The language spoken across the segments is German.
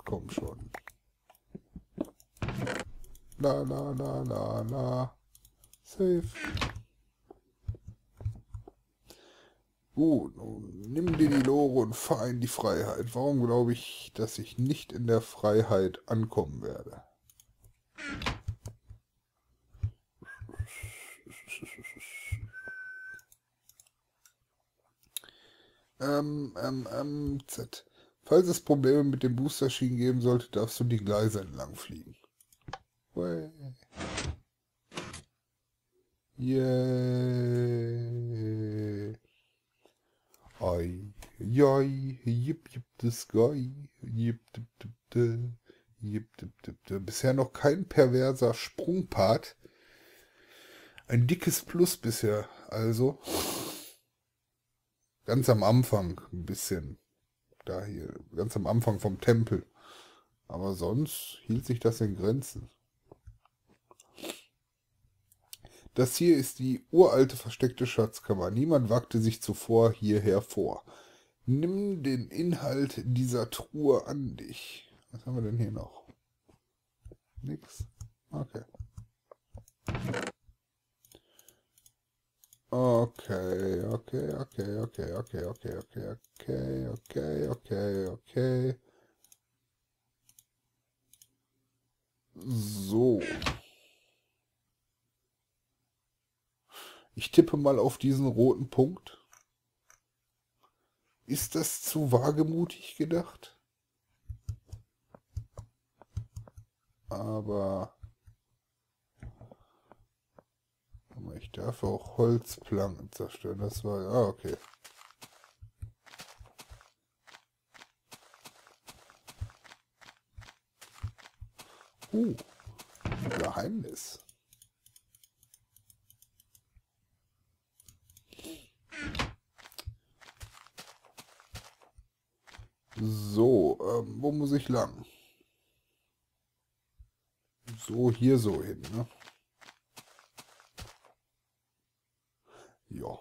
komm schon. La la la la la. Safe. Gut, nun nimm dir die Lore und fahr in die Freiheit. Warum glaube ich, dass ich nicht in der Freiheit ankommen werde? Z. Falls es Probleme mit dem Boosterschienen geben sollte, darfst du die Gleise entlang fliegen. Way. Yeah. Ai, jai, jip, jip, the sky, jip, dip, dip, de, jip, dip, dip, de. Bisher noch kein perverser Sprungpart. Ein dickes Plus bisher, also. Ganz am Anfang ein bisschen. Da hier, ganz am Anfang vom Tempel. Aber sonst hielt sich das in Grenzen. Das hier ist die uralte versteckte Schatzkammer. Niemand wagte sich zuvor hierher vor. Nimm den Inhalt dieser Truhe an dich. Was haben wir denn hier noch? Nix. Okay. Okay, okay, okay, okay, okay, okay, okay, okay, okay, okay, okay. So. Ich tippe mal auf diesen roten Punkt. Ist das zu wagemutig gedacht? Aber ich darf auch Holzplanken zerstören. Das war... Ah, okay. Geheimnis. So, wo muss ich lang? So, hier so hin, ne? Ja.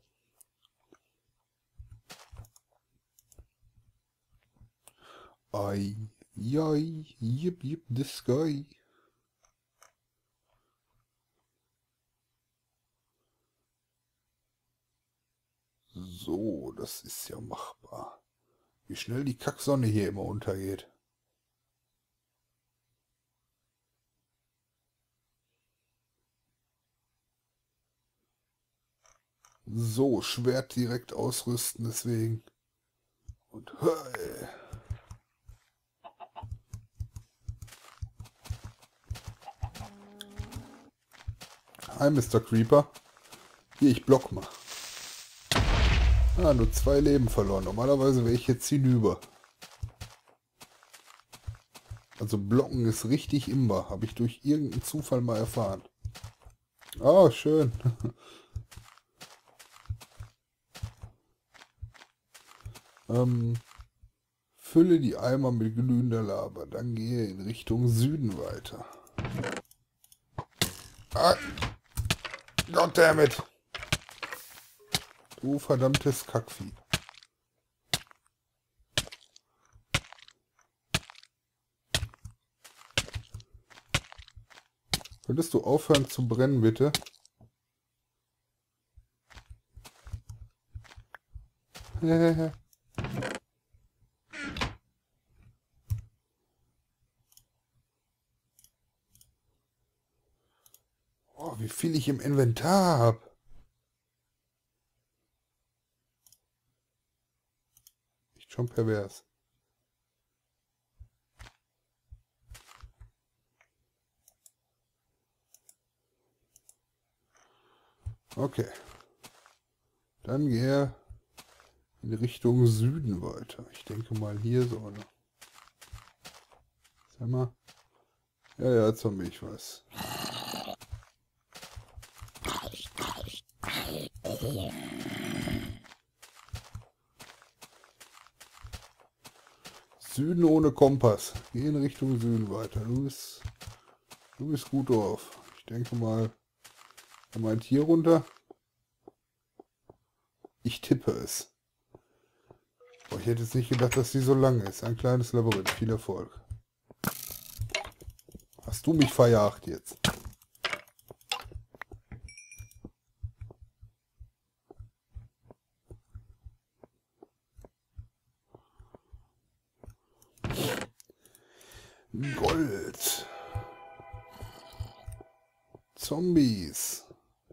Ai, jai, jip, jip, the sky. So, das ist ja machbar. Wie schnell die Kacksonne hier immer untergeht. So, Schwert direkt ausrüsten, deswegen. Und hey. Hi, Mr. Creeper. Hier, ich block mal. Ah, nur 2 Leben verloren. Normalerweise wäre ich jetzt hinüber. Also blocken ist richtig imbar. Habe ich durch irgendeinen Zufall mal erfahren. Oh, schön. Fülle die Eimer mit glühender Lava. Dann gehe in Richtung Süden weiter. Ah, goddammit. Du verdammtes Kackvieh. Könntest du aufhören zu brennen, bitte? Oh, wie viel ich im Inventar habe. Echt schon pervers. Okay. Dann gehe in Richtung Süden weiter. Ich denke mal hier so. Ne? Sag mal. Ja, ja, Zombie, ich weiß. Süden ohne Kompass. Geh in Richtung Süden weiter. Du bist gut drauf. Ich denke mal, er meint hier runter. Ich tippe es. Oh, ich hätte jetzt nicht gedacht, dass sie so lang ist. Ein kleines Labyrinth. Viel Erfolg. Hast du mich verjagt jetzt? Gold. Zombies.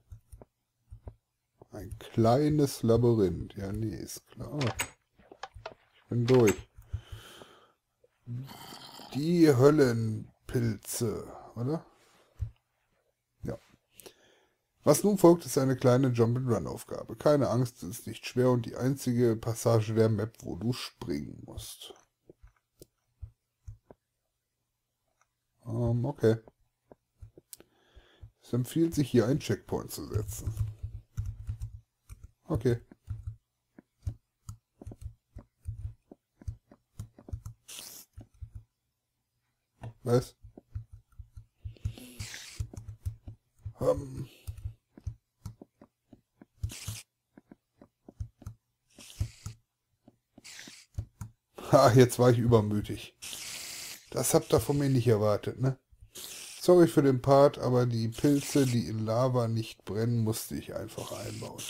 Ein kleines Labyrinth. Ja, nee, ist klar. Ich bin durch. Die Höllenpilze, oder? Ja. Was nun folgt, ist eine kleine Jump-and-Run-Aufgabe. Keine Angst, es ist nicht schwer und die einzige Passage der Map, wo du springen musst. Okay. Es empfiehlt sich, hier einen Checkpoint zu setzen. Okay. Was? Ha, jetzt war ich übermütig. Das habt ihr von mir nicht erwartet, ne? Sorry für den Part, aber die Pilze, die in Lava nicht brennen, musste ich einfach einbauen.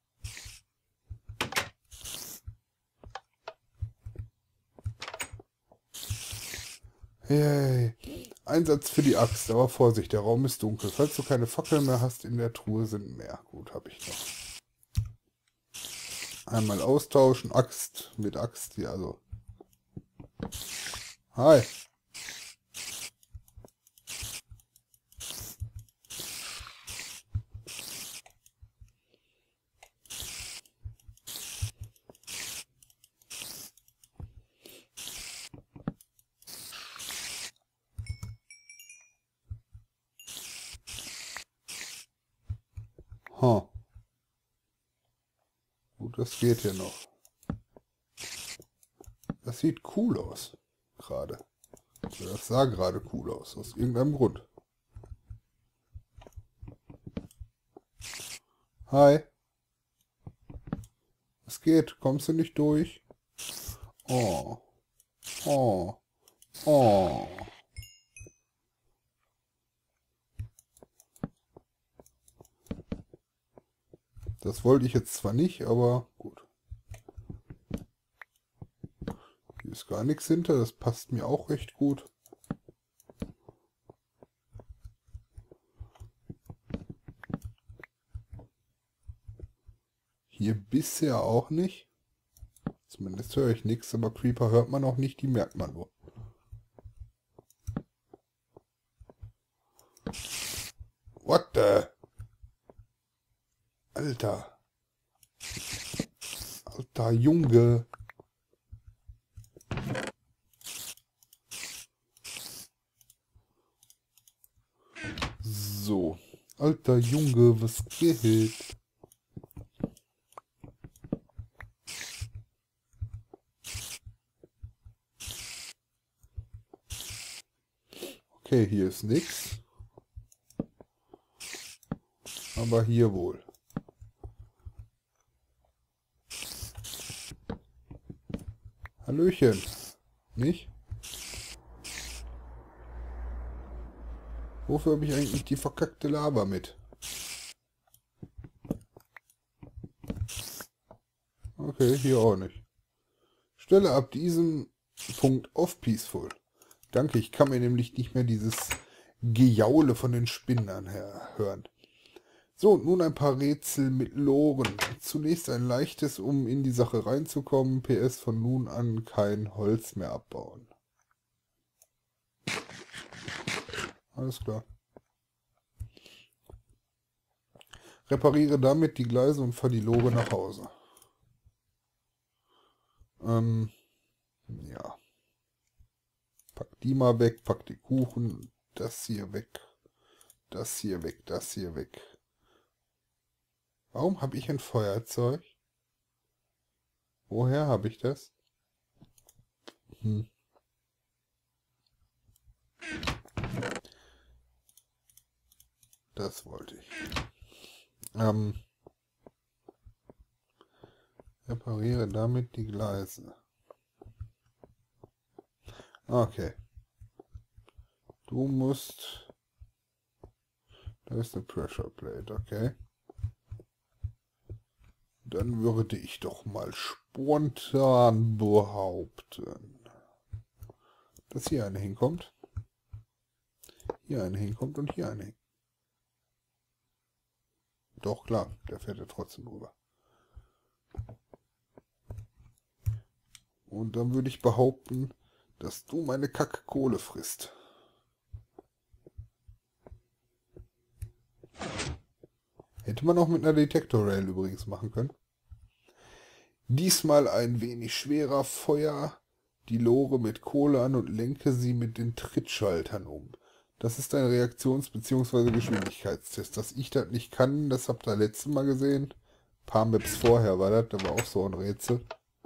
Hey, Einsatz für die Axt, aber Vorsicht, der Raum ist dunkel. Falls du keine Fackeln mehr hast, in der Truhe sind mehr. Gut, habe ich noch. Einmal austauschen, Axt mit Axt, ja, also. Hi. Huh. Gut, das geht hier noch. Das sieht cool aus. Gerade. Das sah gerade cool aus, aus irgendeinem Grund. Hi. Es geht, kommst du nicht durch? Oh. Oh. Oh. Das wollte ich jetzt zwar nicht, aber gut. Hier ist gar nichts hinter, das passt mir auch recht gut. Hier bisher auch nicht. Zumindest höre ich nichts, aber Creeper hört man auch nicht, die merkt man nur. What the? Alter. Alter Junge. So. Alter Junge, was geht? Okay, hier ist nichts. Aber hier wohl. Hallöchen. Nicht? Wofür habe ich eigentlich die verkackte Lava mit? Okay, hier auch nicht. Stelle ab diesem Punkt auf Peaceful. Danke, ich kann mir nämlich nicht mehr dieses Gejaule von den Spinnern hören. So, und nun ein paar Rätsel mit Loren. Zunächst ein leichtes, um in die Sache reinzukommen. PS von nun an kein Holz mehr abbauen. Alles klar. Repariere damit die Gleise und fahr die Lore nach Hause. Ja. Pack die mal weg, pack die Kuchen, das hier weg, das hier weg, das hier weg. Warum habe ich ein Feuerzeug? Woher habe ich das? Das wollte ich. Repariere damit die Gleise. Okay. Du musst... Da ist eine Pressure Plate, okay. Dann würde ich doch mal spontan behaupten, dass hier eine hinkommt. Hier eine hinkommt und hier eine. Doch, klar, der fährt ja trotzdem rüber. Und dann würde ich behaupten, dass du meine Kackkohle frisst. Hätte man auch mit einer Detector Rail übrigens machen können. Diesmal ein wenig schwerer, feuer die Lore mit Kohle an und lenke sie mit den Trittschaltern um. Das ist ein Reaktions- bzw. Geschwindigkeitstest. Dass ich das nicht kann, das habt ihr letztes Mal gesehen. Ein paar Maps vorher war das, da war auch so ein Rätsel.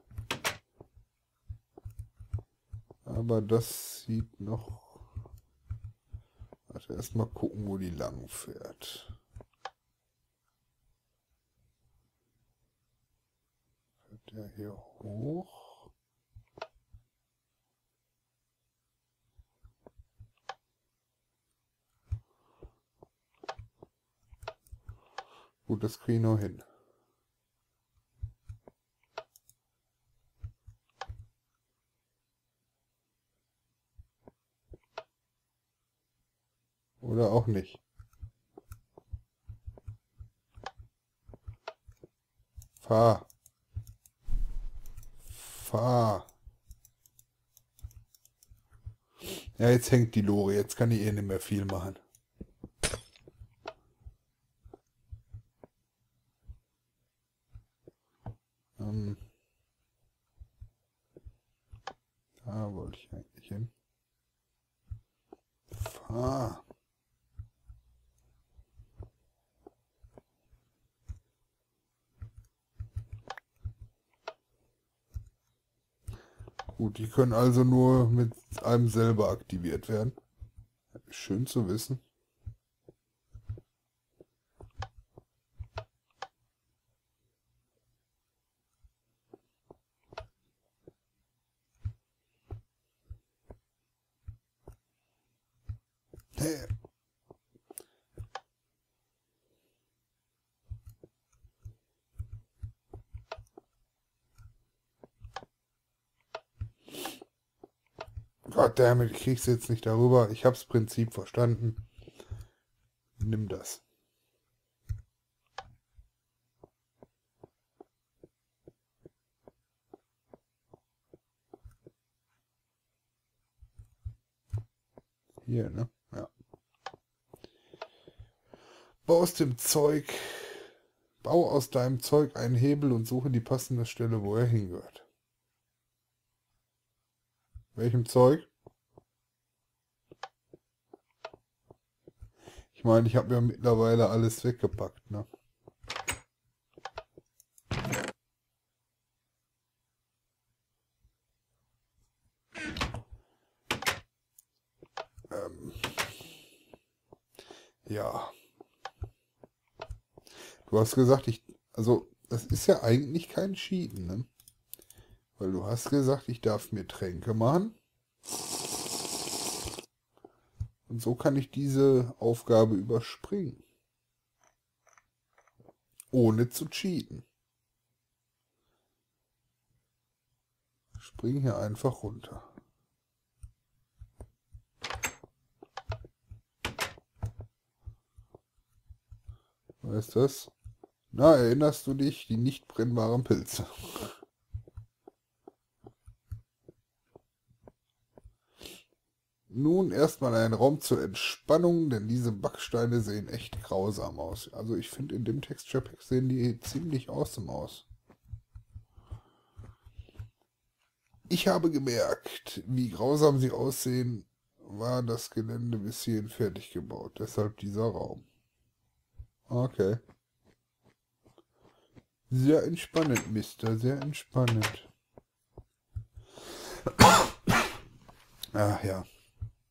Aber das sieht noch... Warte, erstmal gucken, wo die lang fährt. Fährt der hier hoch? Gut, das kriege ich noch hin. Oder auch nicht. Fahr. Fahr. Ja, jetzt hängt die Lore. Jetzt kann ich eh nicht mehr viel machen. Da wollte ich eigentlich hin. Fahr. Gut, die können also nur mit einem selber aktiviert werden. Schön zu wissen. Hey. Goddammit, ich krieg's jetzt nicht darüber. Ich hab's Prinzip verstanden. Nimm das. Hier, ne? Ja. Bau aus deinem Zeug einen Hebel und suche die passende Stelle, wo er hingehört. Welchem Zeug? Ich meine, ich habe ja mittlerweile alles weggepackt, ne? Ja. Du hast gesagt, also, das ist ja eigentlich kein Cheaten, ne? Weil du hast gesagt, ich darf mir Tränke machen. Und so kann ich diese Aufgabe überspringen. Ohne zu cheaten. Spring hier einfach runter. Was ist das? Na, erinnerst du dich? Die nicht brennbaren Pilze. Nun erstmal ein Raum zur Entspannung, denn diese Backsteine sehen echt grausam aus. Also ich finde, in dem Texture Pack sehen die ziemlich awesome aus. Ich habe gemerkt, wie grausam sie aussehen, war das Gelände bis hierhin fertig gebaut. Deshalb dieser Raum. Okay. Sehr entspannend, Mister. Sehr entspannend. Ach ja.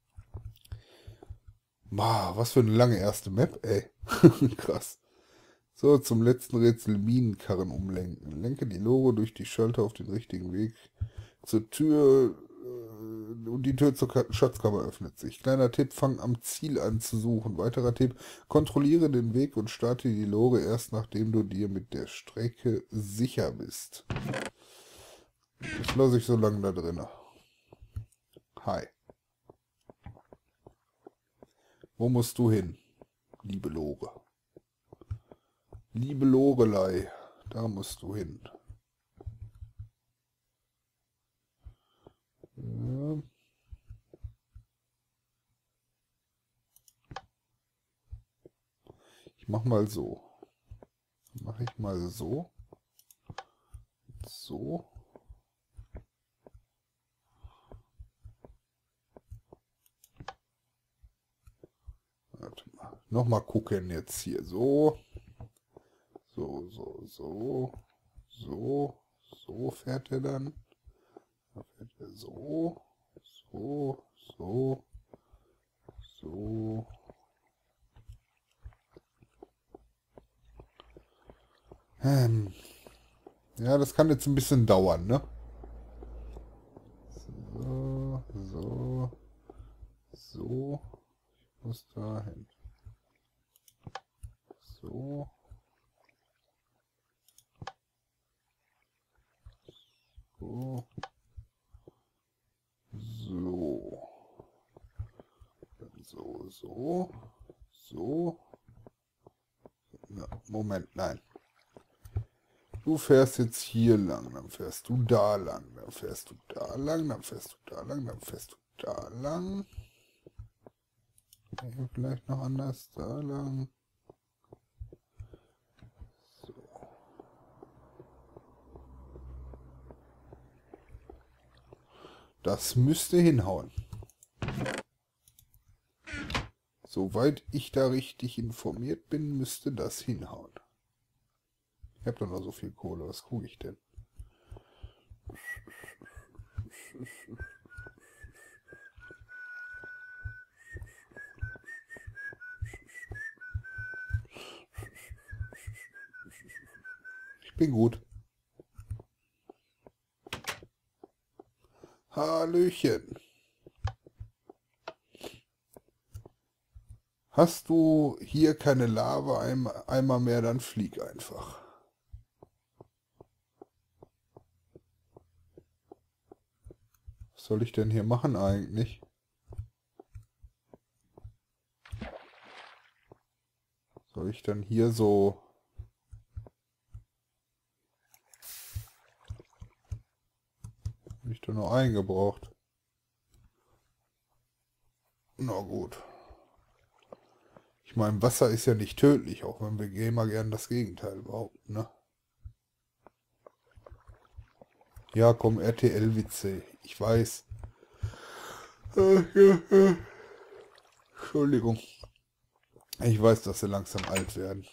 Was für eine lange erste Map, ey. Krass. So, zum letzten Rätsel Minenkarren umlenken. Lenke die Lore durch die Schalter auf den richtigen Weg zur Tür und die Tür zur Schatzkammer öffnet sich. Kleiner Tipp, fang am Ziel an zu suchen. Weiterer Tipp, kontrolliere den Weg und starte die Lore erst nachdem du dir mit der Strecke sicher bist. Das lasse ich so lange da drin. Hi. Wo musst du hin, liebe Lore? Liebe Lorelei, da musst du hin. Ja. Ich mach mal so. Mache ich mal so. So. Warte mal. Nochmal gucken jetzt hier. So. So, so, so. So. So fährt er dann. Dann fährt er so. So. So. So. Ja, das kann jetzt ein bisschen dauern, ne? So, so, so. Ich muss da hin. So. So. So. Dann so, so. So. Na, Moment, nein. Du fährst jetzt hier lang, dann fährst du da lang, dann fährst du da lang, dann fährst du da lang, dann fährst du da lang. Vielleicht noch anders, da lang. So. Das müsste hinhauen. Soweit ich da richtig informiert bin, müsste das hinhauen. Ich habe doch noch so viel Kohle, was gucke ich denn? Ich bin gut. Hallöchen. Hast du hier keine Lava-Eimer mehr, dann flieg einfach. Was soll ich denn hier machen eigentlich? Soll ich dann hier so... Hab ich da noch eingebraucht? Na gut. Ich meine, Wasser ist ja nicht tödlich, auch wenn wir Gamer gern das Gegenteil behaupten, ne? Ja, komm, RTL-Witze. Ich weiß. Entschuldigung. Ich weiß, dass sie langsam alt werden.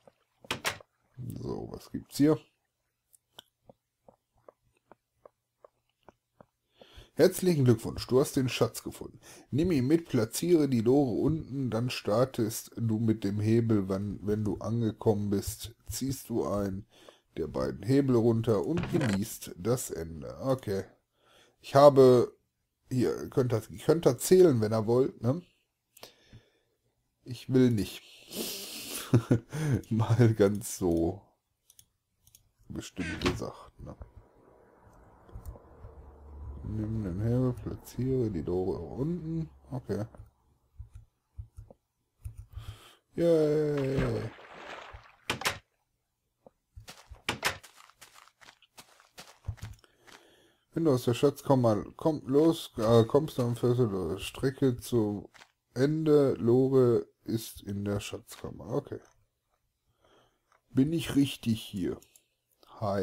So, was gibt's hier? Herzlichen Glückwunsch, du hast den Schatz gefunden. Nimm ihn mit, platziere die Lore unten, dann startest du mit dem Hebel, wenn du angekommen bist, ziehst du einen der beiden Hebel runter und genießt das Ende. Okay. Ich habe, hier, ihr könnt da zählen, wenn ihr wollt, ne? Ich will nicht. Mal ganz so bestimmt gesagt, ne? Nimm den Hebel, platziere die Lore unten. Okay. Yay. Wenn du aus der Schatzkammer kommst, dann fährst du die Strecke zu Ende. Lore ist in der Schatzkammer. Okay. Bin ich richtig hier? Hi.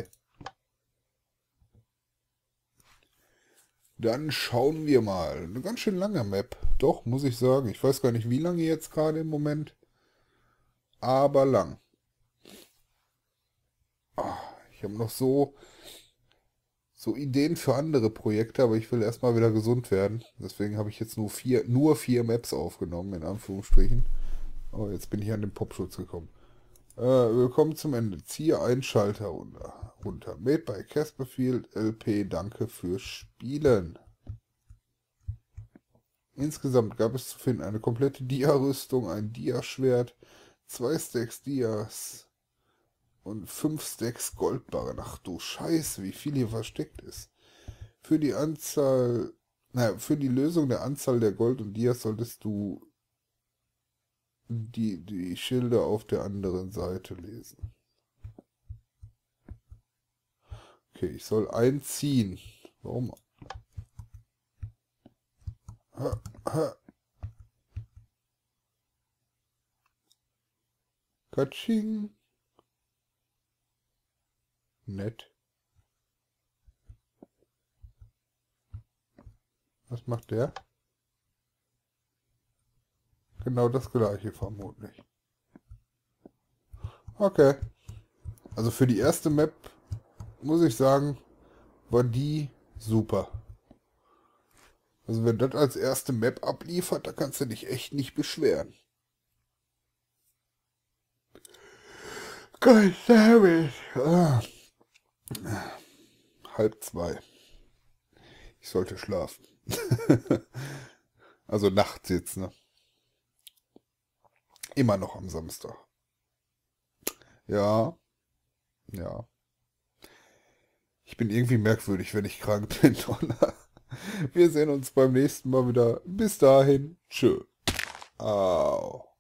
Dann schauen wir mal. Eine ganz schön lange Map. Doch, muss ich sagen. Ich weiß gar nicht, wie lange jetzt gerade im Moment. Aber lang. Ich habe noch so Ideen für andere Projekte, aber ich will erstmal wieder gesund werden. Deswegen habe ich jetzt nur vier Maps aufgenommen, in Anführungsstrichen. Oh, jetzt bin ich an den Popschutz gekommen. Willkommen zum Ende. Ziehe einen Schalter runter. Made by Casperfield LP. Danke fürs Spielen. Insgesamt gab es zu finden eine komplette Dia-Rüstung, ein Dia-Schwert, 2 Stacks Dias und 5 Stacks Goldbarren. Ach du Scheiße, wie viel hier versteckt ist. Für die Lösung der Anzahl der Gold und Dias solltest du die Schilder auf der anderen Seite lesen. Okay, ich soll einziehen. Warum? Katsching. Nett. Was macht der? Genau das gleiche vermutlich. Okay. Also für die erste Map muss ich sagen, war die super. Also wenn das als erste Map abliefert, da kannst du dich echt nicht beschweren. God damn it. 1:30. Ich sollte schlafen. Also nachts jetzt, ne? Immer noch am Samstag. Ja, ja. Ich bin irgendwie merkwürdig, wenn ich krank bin, oder? Wir sehen uns beim nächsten Mal wieder. Bis dahin. Tschö. Au.